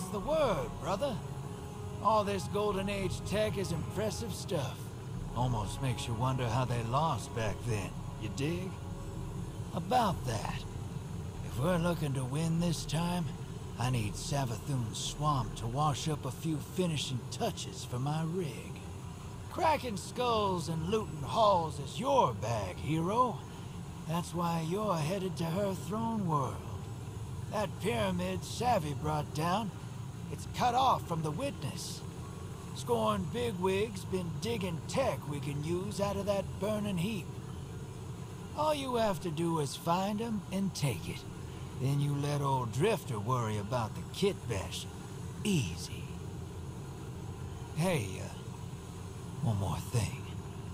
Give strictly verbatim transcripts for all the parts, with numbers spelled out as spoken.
What's the word, brother? All this Golden Age tech is impressive stuff. Almost makes you wonder how they lost back then, you dig? About that, if we're looking to win this time, I need Savathun's swamp to wash up a few finishing touches for my rig. Cracking skulls and looting halls is your bag, hero. That's why you're headed to her throne world. That pyramid Savvy brought down, it's cut off from the witness. Scorn bigwigs been digging tech we can use out of that burning heap. All you have to do is find them and take it. Then you let old Drifter worry about the kit bashing. Easy. Hey, uh, one more thing.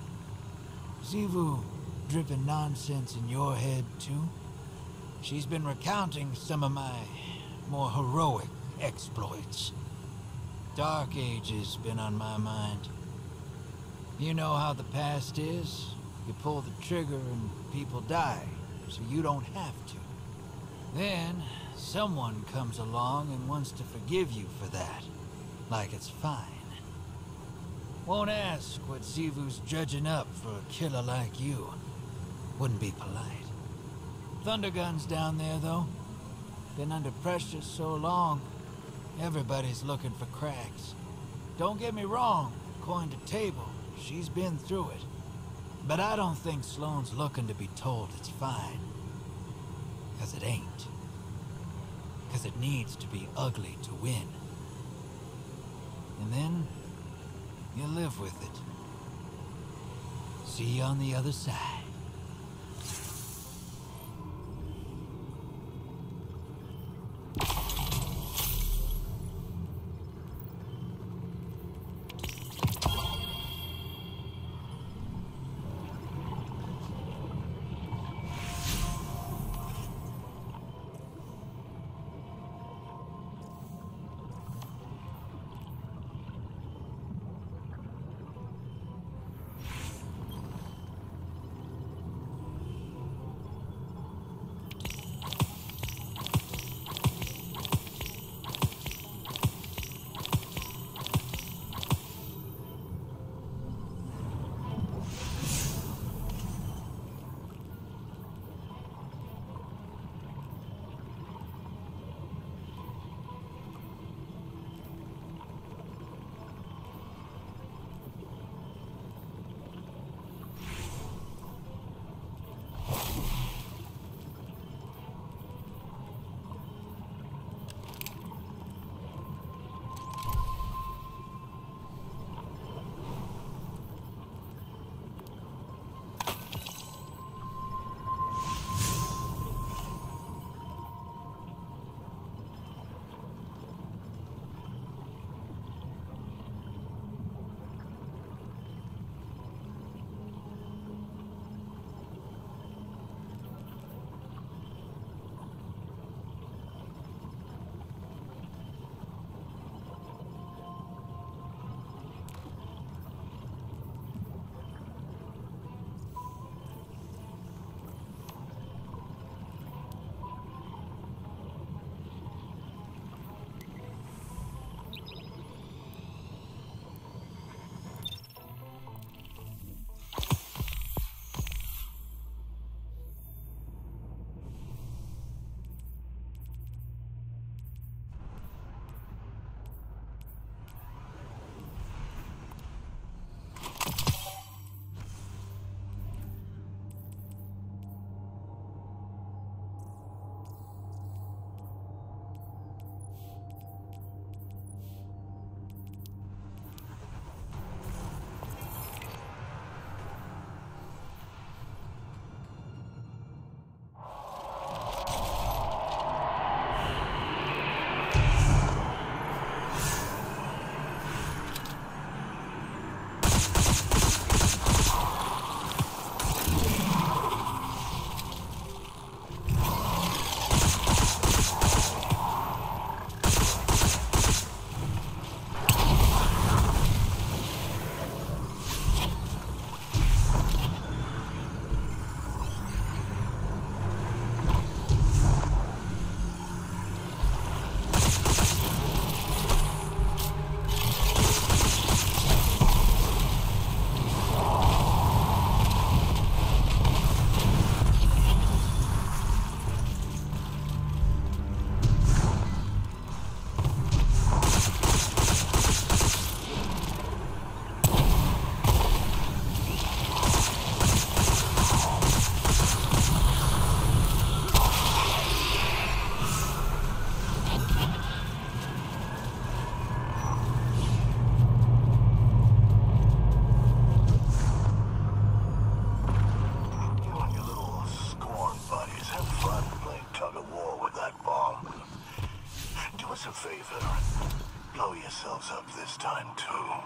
Xivu dripping nonsense in your head, too? She's been recounting some of my more heroic exploits. Dark Age's been on my mind. You know how the past is. You pull the trigger and people die, so you don't have to. Then, someone comes along and wants to forgive you for that. Like it's fine. Won't ask what Xivu's judging up for a killer like you. Wouldn't be polite. Thundergun's down there, though. Been under pressure so long, everybody's looking for cracks. Don't get me wrong, coin to table, she's been through it. But I don't think Sloane's looking to be told it's fine. Because it ain't. Because it needs to be ugly to win. And then, you live with it. See you on the other side. themselves up this time, too.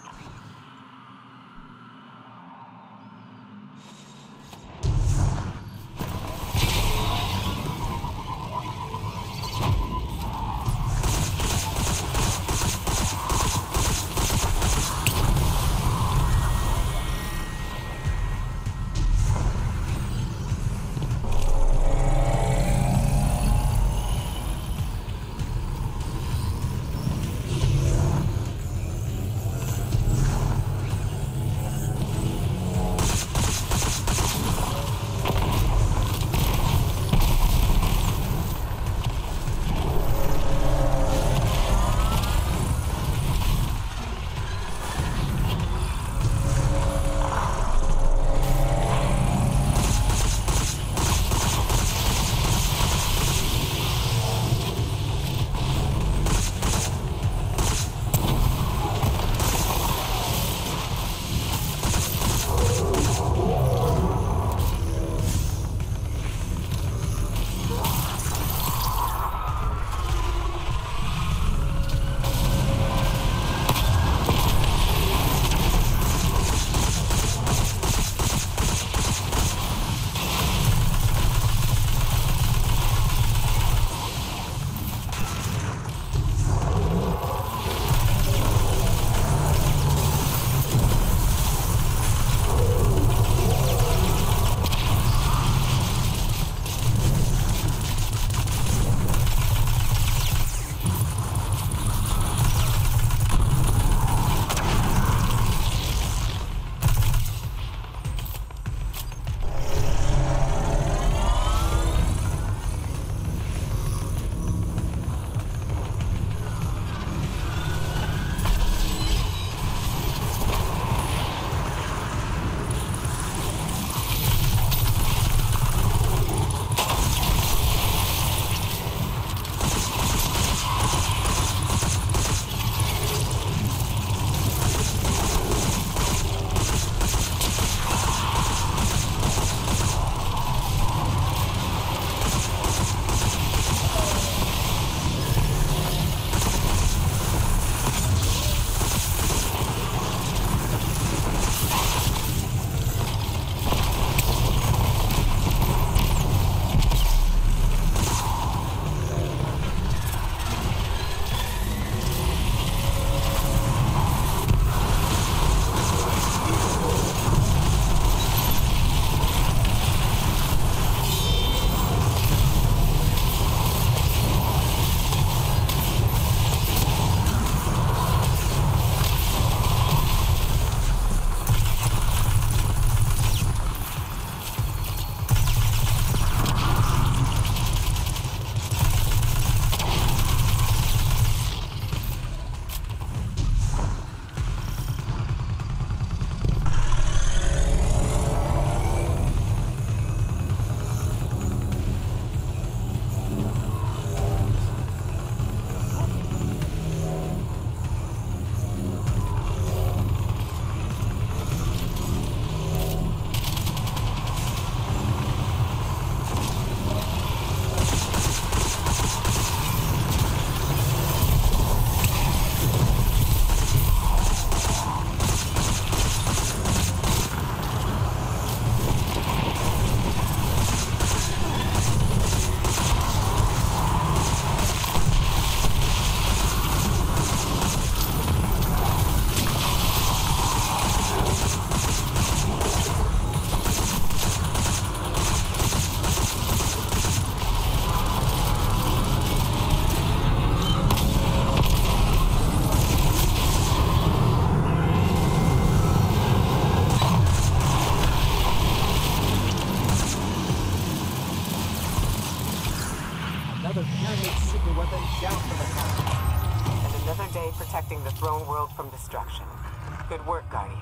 Protecting the throne world from destruction. Good work, Guardian.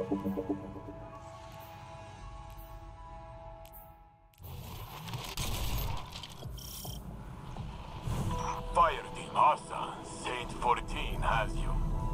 Fire team Arsa, Saint fourteen has you.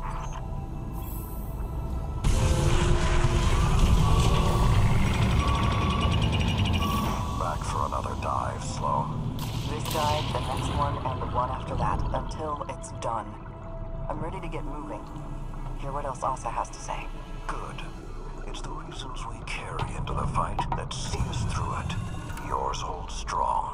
Back for another dive, Slow. This dive, the next one, and the one after that, until it's done. I'm ready to get moving. Hear what else Asa has to say. Good. It's the reasons we carry into the fight that see us through it. Yours holds strong.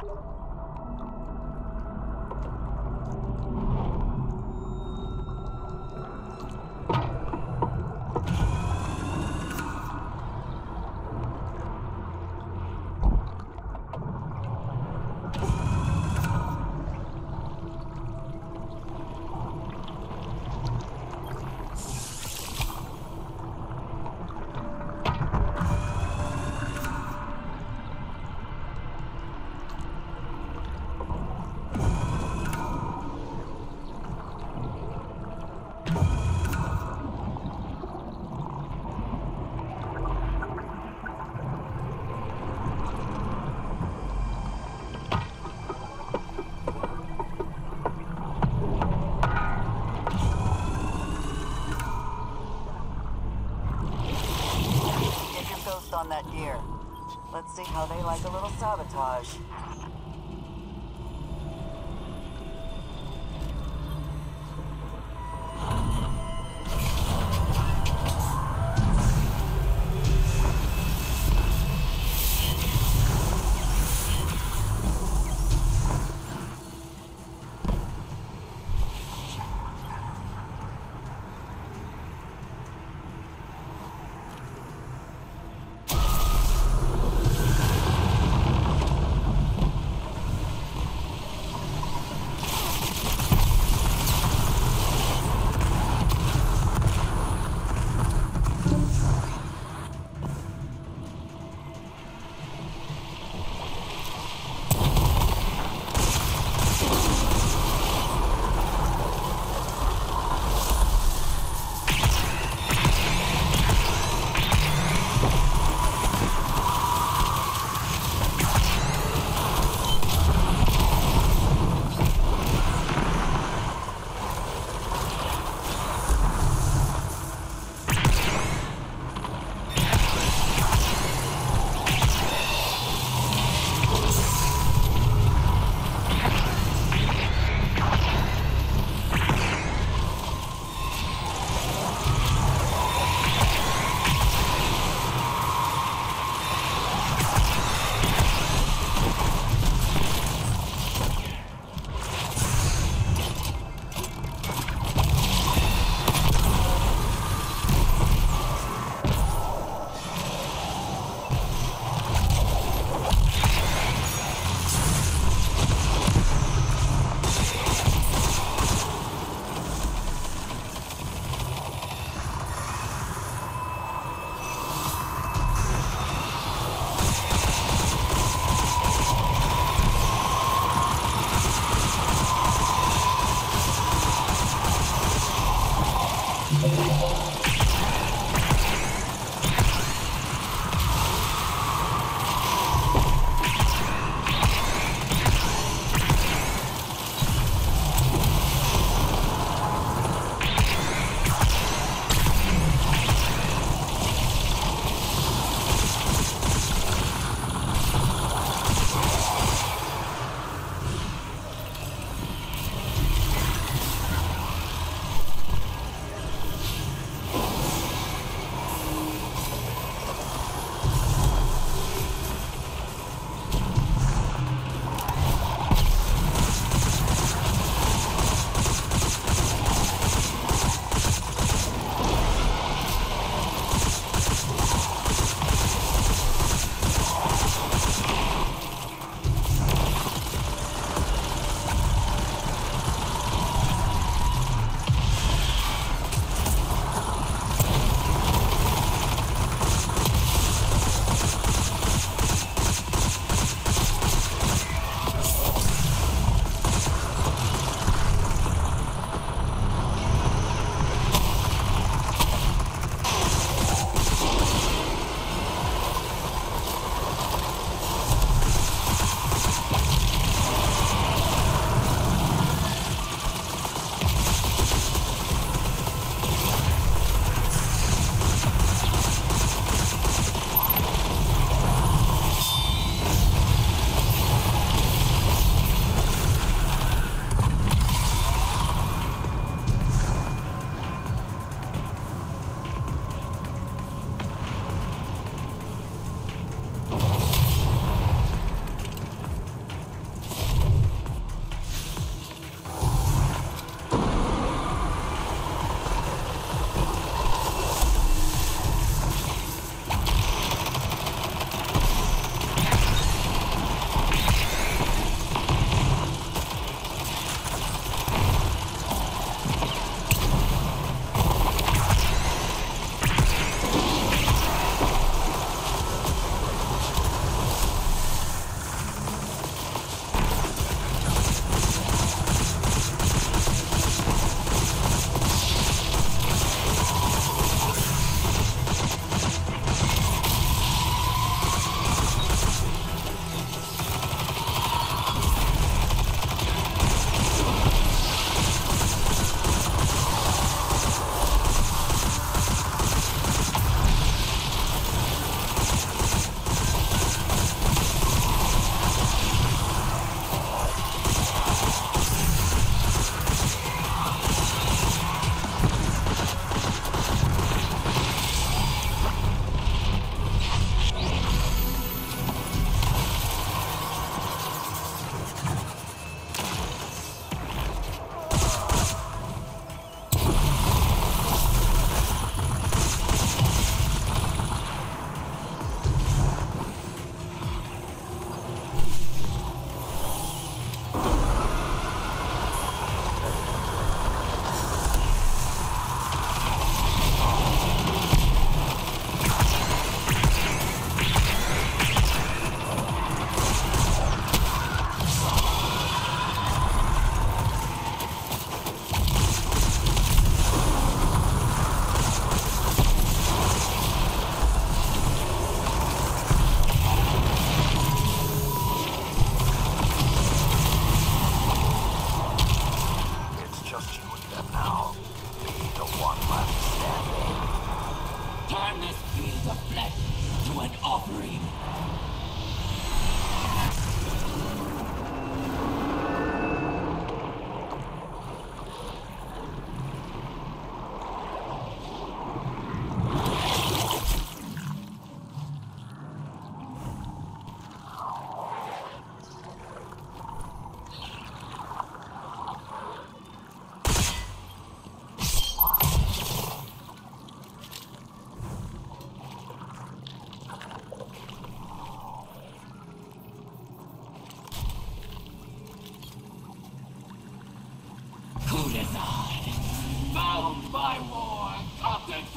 On that gear. Let's see how they like a little sabotage.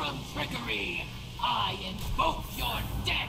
from trickery. I invoke your death.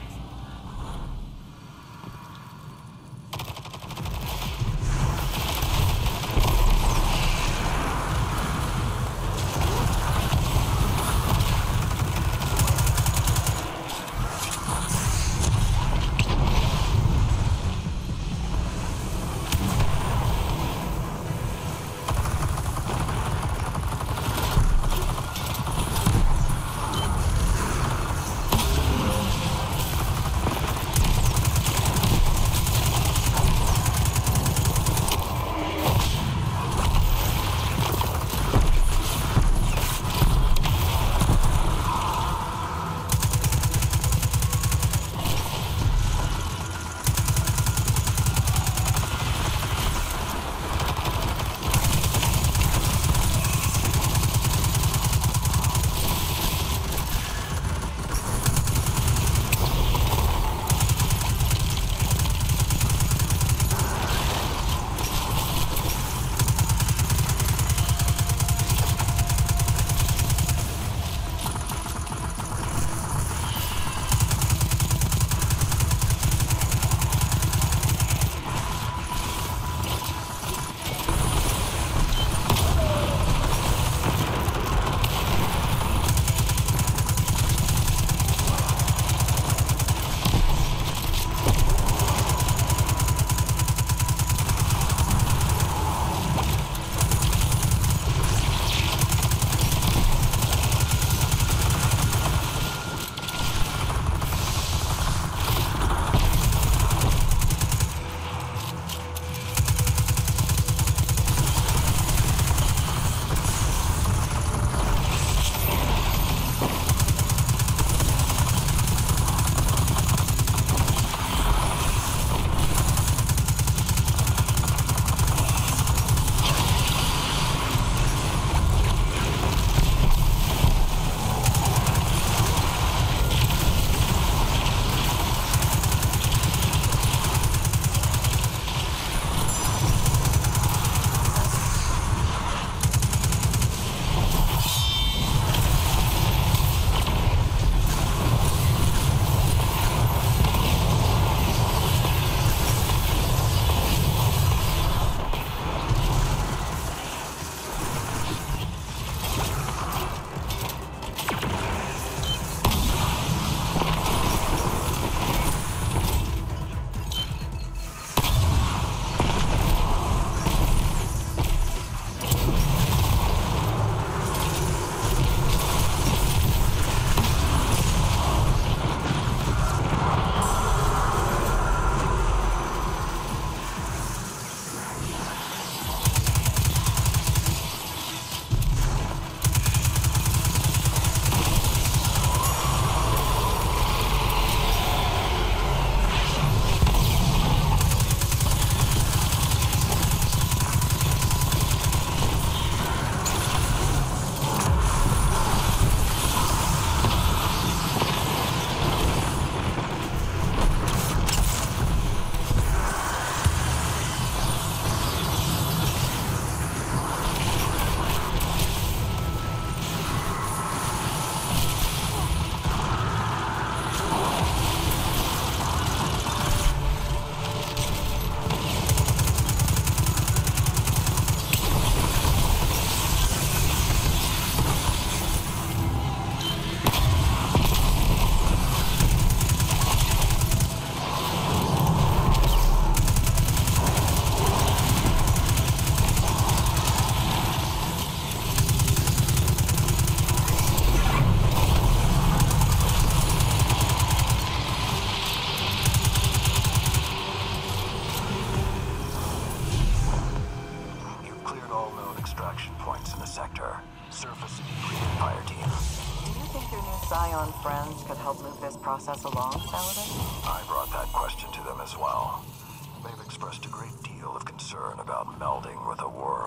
Scion friends could help move this process along, Paladin? I brought that question to them as well. They've expressed a great deal of concern about melding with a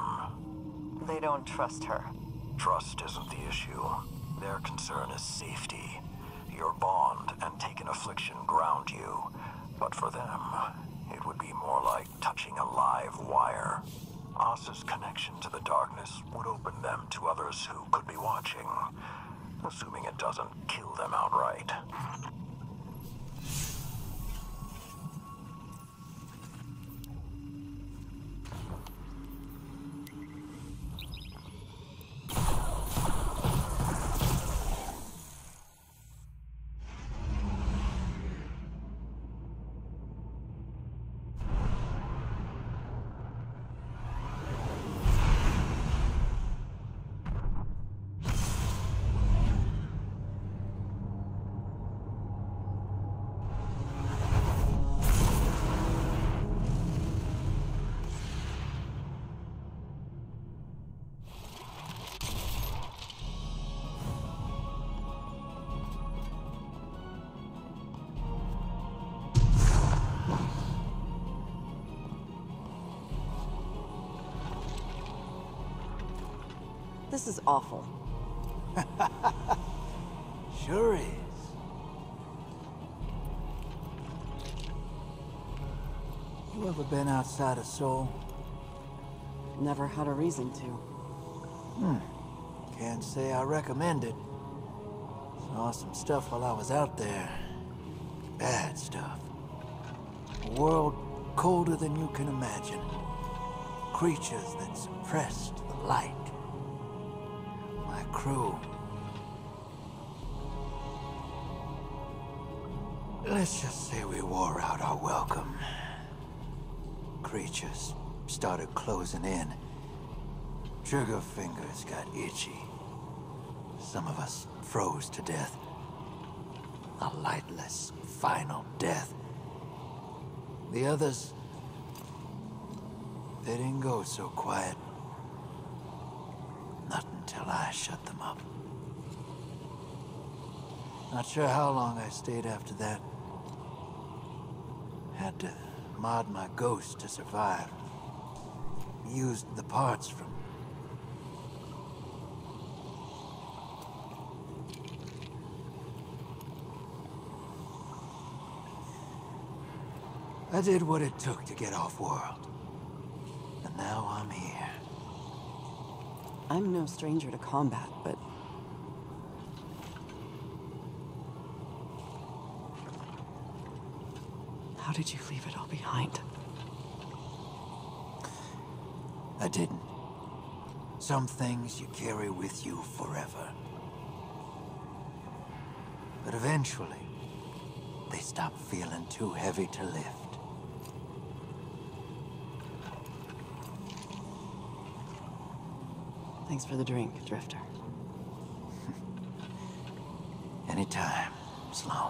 worm. They don't trust her. Trust isn't the issue. Their concern is safety. Your bond and taken affliction ground you. But for them, it would be more like touching a live wire. Asa's connection to the darkness would open them to others who could be watching. assuming it doesn't kill them outright. This is awful. Sure is. You ever been outside of Seoul? Never had a reason to. Hmm. Can't say I recommend it. Saw some stuff while I was out there. Bad stuff. A world colder than you can imagine. Creatures that suppressed the light. My crew. Let's just say we wore out our welcome. Creatures started closing in. Trigger fingers got itchy. Some of us froze to death. A lightless, final death. The others, they didn't go so quiet. Not until I shut them up. Not sure how long I stayed after that. Had to mod my ghost to survive. Used the parts from... I did what it took to get off-world. And now I'm here. I'm no stranger to combat, but... how did you leave it all behind? I didn't. Some things you carry with you forever. But eventually, they stop feeling too heavy to lift. Thanks for the drink, Drifter. Anytime, Sloan.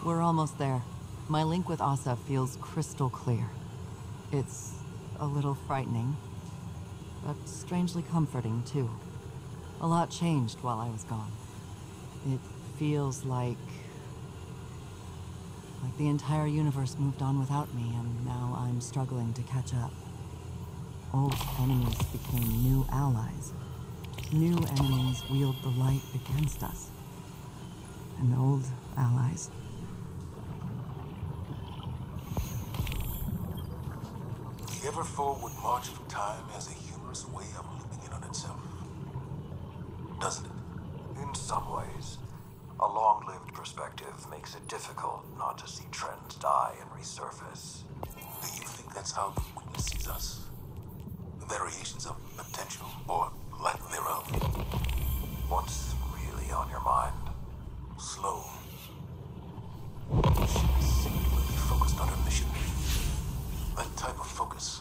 We're almost there. My link with Asa feels crystal clear. It's a little frightening, but strangely comforting, too. A lot changed while I was gone. It feels like... like the entire universe moved on without me, and now I'm struggling to catch up. Old enemies became new allies. New enemies wield the light against us. And old allies... The ever-forward march of time has a humorous way of looping in on itself. Doesn't it? In some ways. A long-lived perspective makes it difficult not to see trends die and resurface. Do you think that's how the witness sees us? Variations of potential, or lack thereof? What's really on your mind? Slow. She is singularly focused on her mission. That type of focus.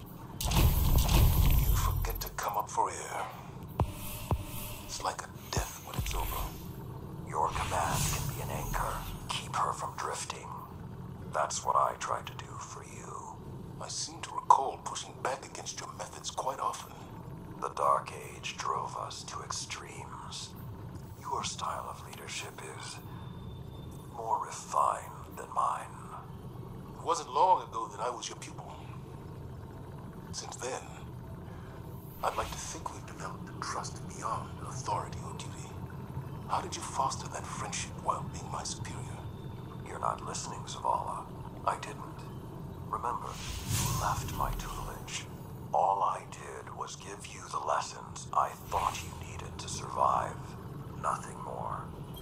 You forget to come up for air. It's like a death when it's over. Your command can be an anchor. Keep her from drifting. That's what I tried to do for you. I seem to recall pushing back against your methods quite often. The Dark Age drove us to extremes. Your style of leadership is more refined than mine. It wasn't long ago that I was your pupil. Since then, I'd like to think we've developed a trust beyond authority or duty. How did you foster that friendship while being my superior? You're not listening, Zavala. I didn't. Remember, you left my tutelage. All I did was give you the lessons I thought you needed to survive. Nothing more.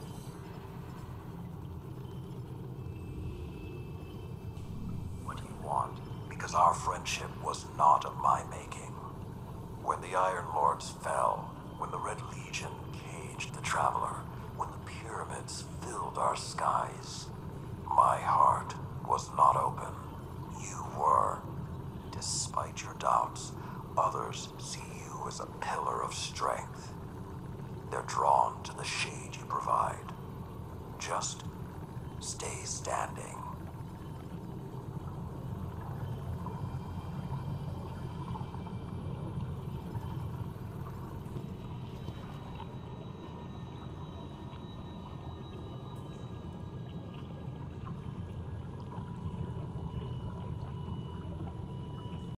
What do you want? Because our friendship was not of my making. When the Iron Lords fell, when the Red Legion caged the Traveler, when the pyramids filled our skies, my heart was not open. You were. Despite your doubts, others see you as a pillar of strength. They're drawn to the shade you provide. Just stay standing.